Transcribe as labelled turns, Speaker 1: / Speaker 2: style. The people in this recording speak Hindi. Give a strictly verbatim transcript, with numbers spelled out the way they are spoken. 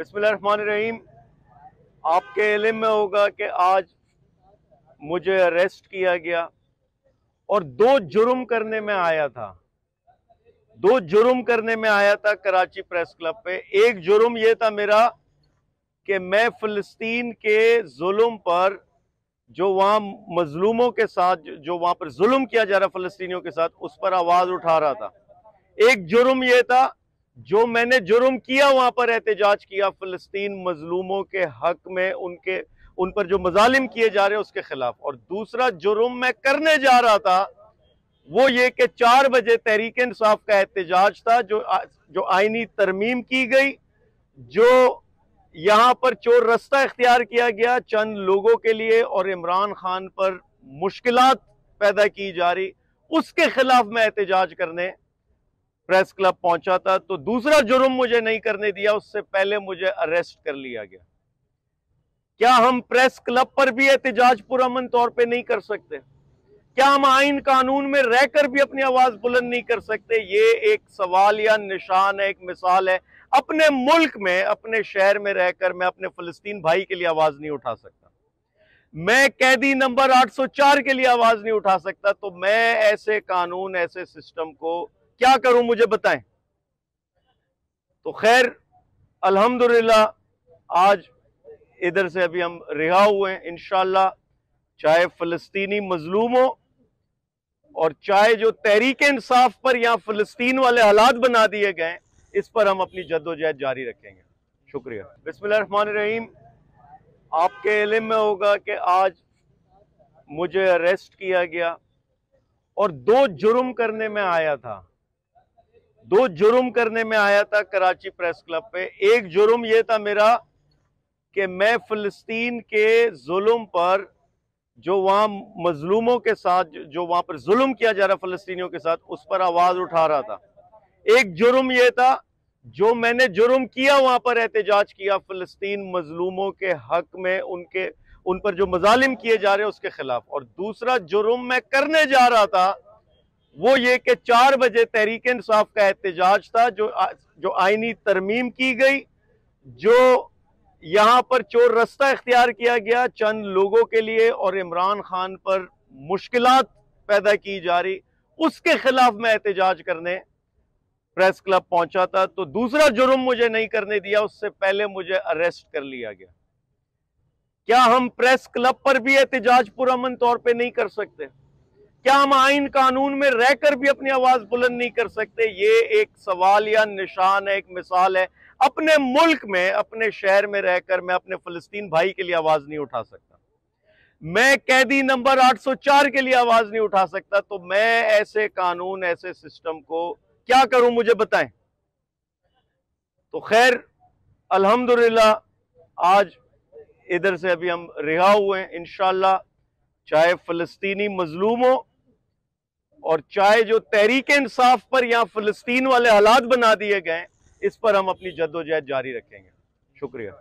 Speaker 1: बिस्मिल्लाहिर्रहमानिर्रहीम। आपके इल्म में होगा कि आज मुझे अरेस्ट किया गया और दो जुर्म करने में आया था दो जुर्म करने में आया था कराची प्रेस क्लब पे। एक जुर्म यह था मेरा कि मैं फिलिस्तीन के जुल्म पर, जो वहां मजलूमों के साथ, जो वहां पर जुल्म किया जा रहा फिलिस्तीनियों के साथ, उस पर आवाज उठा रहा था। एक जुर्म यह था जो मैंने जुर्म किया, वहां पर एहतजाज किया फिलिस्तीन मजलूमों के हक में, उनके उन पर जो मजालिम किए जा रहे हैं उसके खिलाफ। और दूसरा जुर्म मैं करने जा रहा था वो ये कि चार बजे तहरीक इंसाफ का एहतजाज था, जो जो आईनी तरमीम की गई, जो यहां पर चोर रास्ता इख्तियार किया गया चंद लोगों के लिए और इमरान खान पर मुश्किलात पैदा की जा रही, उसके खिलाफ मैं एहतजाज करने प्रेस क्लब पहुंचा था। तो दूसरा जुर्म मुझे नहीं करने दिया, उससे पहले मुझे अरेस्ट कर लिया गया। क्या हम प्रेस क्लब पर भी एहतजाज पुरअमन तौर पे नहीं कर सकते? क्या हम आइन कानून में रहकर भी अपनी आवाज बुलंद नहीं कर सकते? ये एक सवाल या निशान है, एक मिसाल है। अपने मुल्क में, अपने शहर में रहकर मैं अपने फिलिस्तीन भाई के लिए आवाज नहीं उठा सकता, मैं कैदी नंबर आठ सौ चार के लिए आवाज नहीं उठा सकता, तो मैं ऐसे कानून, ऐसे सिस्टम को क्या करूं, मुझे बताएं। तो खैर अल्हम्दुलिल्लाह आज इधर से अभी हम रिहा हुए हैं इंशाअल्लाह। चाहे फिलिस्तीनी मजलूमों और चाहे जो तहरीक इंसाफ पर यहां फिलिस्तीन वाले हालात बना दिए गए, इस पर हम अपनी जद्दोजहद जारी रखेंगे। शुक्रिया। बिस्मिल्लाहिर्रहमानिर्रहीम। आपके इल्म में होगा कि आज मुझे अरेस्ट किया गया और दो जुर्म करने में आया था दो जुर्म करने में आया था कराची प्रेस क्लब पे। एक जुर्म यह था मेरा कि मैं फिलिस्तीन के जुल्म पर, जो वहां मजलूमों के साथ, जो वहां पर जुल्म किया जा रहा फिलिस्तीनियों के साथ, उस पर आवाज उठा रहा था। एक जुर्म यह था जो मैंने जुर्म किया, वहां पर एहतजाज किया फिलिस्तीन मजलूमों के हक में, उनके उन पर जो मजालिम किए जा रहे हैं उसके खिलाफ। और दूसरा जुर्म मैं करने जा रहा था वो ये कि चार बजे तहरीक इंसाफ का एहतजाज था, जो जो आईनी तरमीम की गई, जो यहां पर चोर रास्ता इख्तियार किया गया चंद लोगों के लिए और इमरान खान पर मुश्किलात पैदा की जा रही, उसके खिलाफ मैं एहतजाज करने प्रेस क्लब पहुंचा था। तो दूसरा जुर्म मुझे नहीं करने दिया, उससे पहले मुझे अरेस्ट कर लिया गया। क्या हम प्रेस क्लब पर भी एहतजाज पुरअमन तौर पे नहीं कर सकते? क्या हम आइन कानून में रहकर भी अपनी आवाज बुलंद नहीं कर सकते? ये एक सवाल या निशान है, एक मिसाल है। अपने मुल्क में, अपने शहर में रहकर मैं अपने फिलिस्तीन भाई के लिए आवाज नहीं उठा सकता, मैं कैदी नंबर आठ सौ चार के लिए आवाज नहीं उठा सकता, तो मैं ऐसे कानून, ऐसे सिस्टम को क्या करूं, मुझे बताएं। तो खैर अल्हम्दुलिल्लाह आज इधर से अभी हम रिहा हुए हैं इंशाअल्लाह। चाहे फिलिस्तीनी मजलूमों और चाहे जो तहरीक इंसाफ पर यहां फिलिस्तीन वाले हालात बना दिए गए, इस पर हम अपनी जद्दोजहद जारी रखेंगे। शुक्रिया।